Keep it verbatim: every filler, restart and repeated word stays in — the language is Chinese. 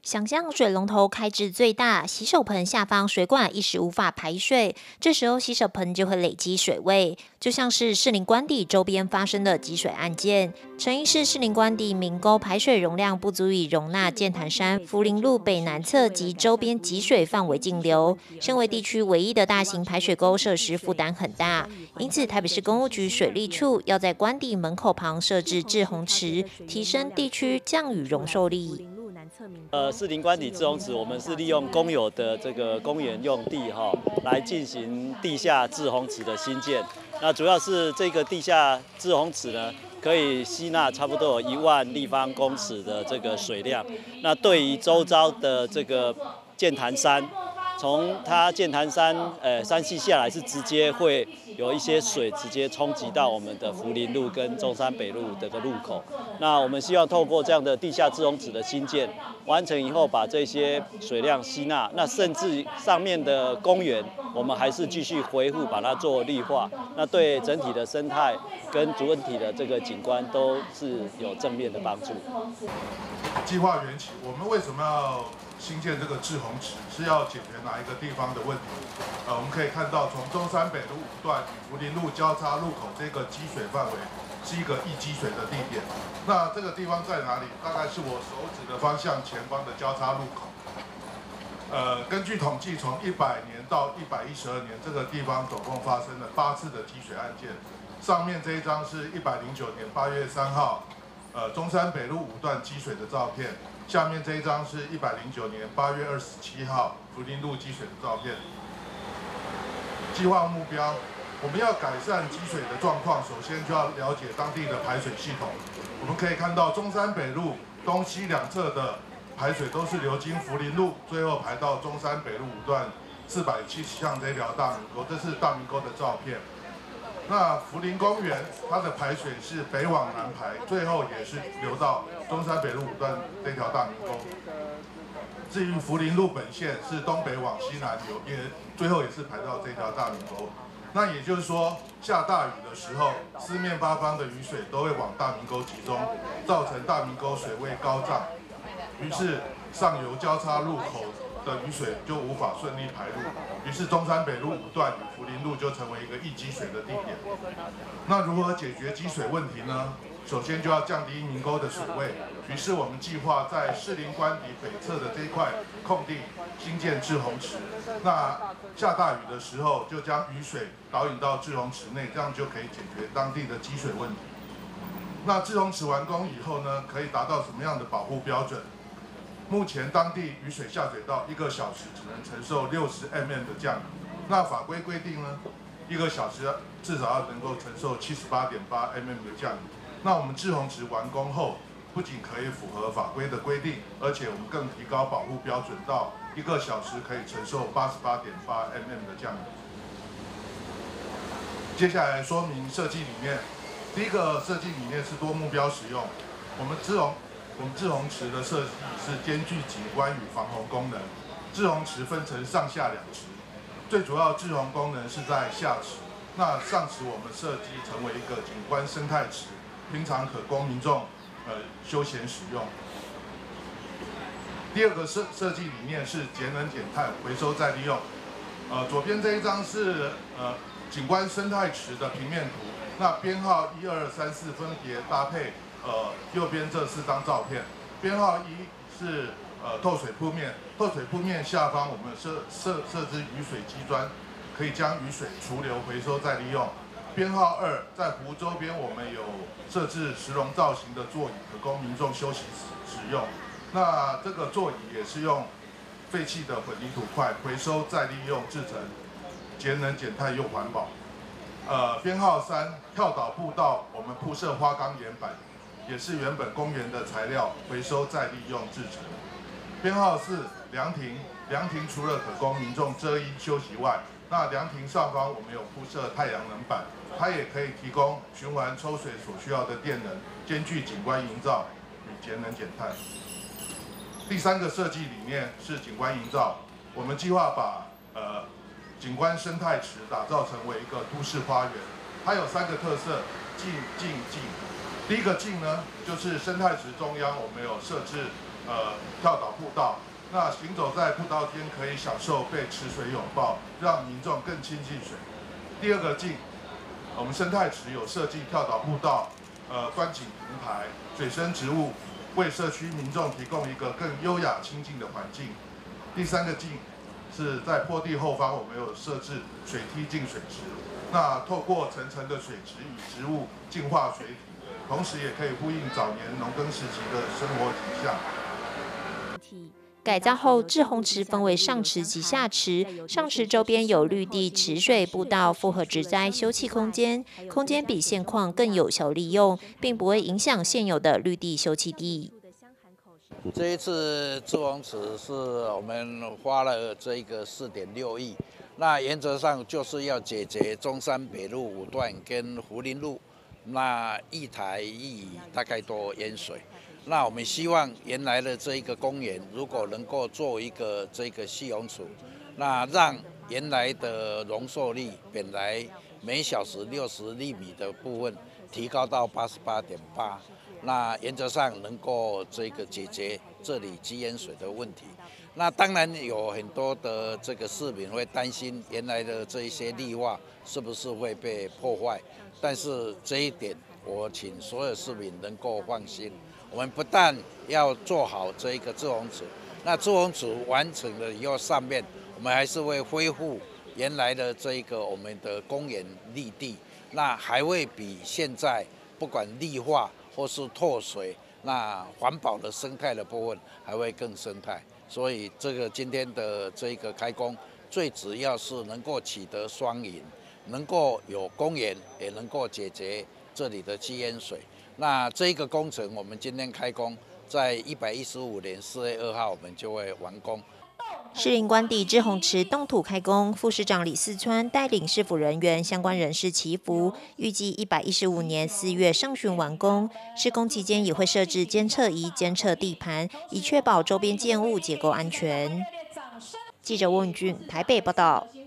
想象水龙头开至最大，洗手盆下方水管一时无法排水，这时候洗手盆就会累积水位，就像是士林官邸周边发生的积水案件。成因是士林官邸明沟排水容量不足以容纳剑潭山福林路北南侧及周边集水范围径流，身为地区唯一的大型排水沟设施负担很大，因此台北市公务局水利处要在官邸门口旁设置滞洪池，提升地区降雨容受力。 呃，士林官邸滞洪池，我们是利用公有的这个公园用地哈，来进行地下滞洪池的新建。那主要是这个地下滞洪池呢，可以吸纳差不多有一万立方公尺的这个水量。那对于周遭的这个剑潭山，从它剑潭山呃山系下来，是直接会有一些水直接冲击到我们的福林路跟中山北路这个路口。那我们希望透过这样的地下滞洪池的新建，完成以后把这些水量吸纳，那甚至上面的公园，我们还是继续恢复，把它做绿化。那对整体的生态跟主问体的这个景观都是有正面的帮助。 计划缘起，我们为什么要新建这个滞洪池？是要解决哪一个地方的问题？呃，我们可以看到，从中山北路五段与福林路交叉路口这个积水范围，是一个易积水的地点。那这个地方在哪里？大概是我手指的方向前方的交叉路口。呃，根据统计，从一百年到一百一十二年，这个地方总共发生了八次的积水案件。上面这一张是一百零九年八月三号，呃，中山北路五段积水的照片。下面这一张是一百零九年八月二十七号福林路积水的照片。计划目标，我们要改善积水的状况，首先就要了解当地的排水系统。我们可以看到中山北路东西两侧的排水都是流经福林路，最后排到中山北路五段四百七十巷这条大明沟，这是大明沟的照片。那福林公园它的排水是北往南排，最后也是流到中山北路五段这条大明沟。至于福林路本线是东北往西南流，也最后也是排到这条大明沟。那也就是说，下大雨的时候，四面八方的雨水都会往大明沟集中，造成大明沟水位高涨，于是上游交叉路口的雨水就无法顺利排入，于是中山北路五段与福林路就成为一个易积水的地点。那如何解决积水问题呢？首先就要降低明沟的水位，于是我们计划在士林官邸北侧的这一块空地新建滞洪池。那下大雨的时候，就将雨水导引到滞洪池内，这样就可以解决当地的积水问题。那滞洪池完工以后呢，可以达到什么样的保护标准？目前当地雨水下水道一个小时只能承受六十 mm 的降雨，那法规规定呢，一个小时至少要能够承受七十八点八 mm 的降雨。那我们滞洪池完工后，不仅可以符合法规的规定，而且我们更提高保护标准到一个小时可以承受八十八点八 mm 的降雨。接下来说明设计理念，第一个设计理念是多目标使用，我们滞洪。我们滞洪池的设计是兼具景观与防洪功能。滞洪池分成上下两池，最主要滞洪功能是在下池。那上池我们设计成为一个景观生态池，平常可供民众呃休闲使用。第二个设设计理念是节能减碳、回收再利用。呃，左边这一张是呃景观生态池的平面图，那编号一二三四分别搭配。呃，右边这四张照片，编号一是呃透水铺面，透水铺面下方我们设设设置雨水机砖，可以将雨水除流回收再利用。编号二在湖周边我们有设置石龙造型的座椅，可供民众休息使使用。那这个座椅也是用废弃的混凝土块回收再利用制成，节能减碳又环保。呃，编号三跳岛步道我们铺设花岗岩板。也是原本公园的材料回收再利用制成。编号四凉亭，凉亭除了可供民众遮阴休息外，那凉亭上方我们有铺设太阳能板，它也可以提供循环抽水所需要的电能，兼具景观营造与节能减碳。第三个设计理念是景观营造，我们计划把呃景观生态池打造成为一个都市花园，它有三个特色：静、静、静。第一个静呢，就是生态池中央我们有设置呃跳岛步道。那行走在步道间可以享受被池水拥抱，让民众更亲近水。第二个境，我们生态池有设计跳岛步道、呃观景平台、水生植物，为社区民众提供一个更优雅亲近的环境。第三个境是在坡地后方，我们有设置水梯进水池，那透过层层的水池与植物净化水体，同时也可以呼应早年农耕时期的生活景象。 改造后，滞洪池分为上池及下池。上池周边有绿地、池水步道，复合植栽、休憩空间，空间比现况更有效利用，并不会影响现有的绿地休憩地。 这一次滞洪池是我们花了这个四点六亿，那原则上就是要解决中山北路五段跟福林路那一台一大概多淹水。那我们希望原来的这一个公园，如果能够做一个这个蓄洪池，那让原来的容受力本来每小时六十厘米的部分提高到八十八点八。那原则上能够这个解决这里积淹水的问题。那当然有很多的这个市民会担心原来的这一些绿化是不是会被破坏，但是这一点我请所有市民能够放心，我们不但要做好这一个滞洪池，那滞洪池完成了以后，上面我们还是会恢复原来的这一个我们的公园绿地，那还会比现在不管绿化或是拓水，那环保的生态的部分还会更生态。所以这个今天的这个开工，最主要是能够取得双赢，能够有公园，也能够解决这里的积淹水。那这一个工程，我们今天开工，在一百一十五年四月二号，我们就会完工。 士林官邸滞洪池动土开工，副市长李四川带领市府人员、相关人士祈福，预计一百一十五年四月上旬完工。施工期间也会设置监测仪监测地盘，以确保周边建物结构安全。记者温允俊台北报道。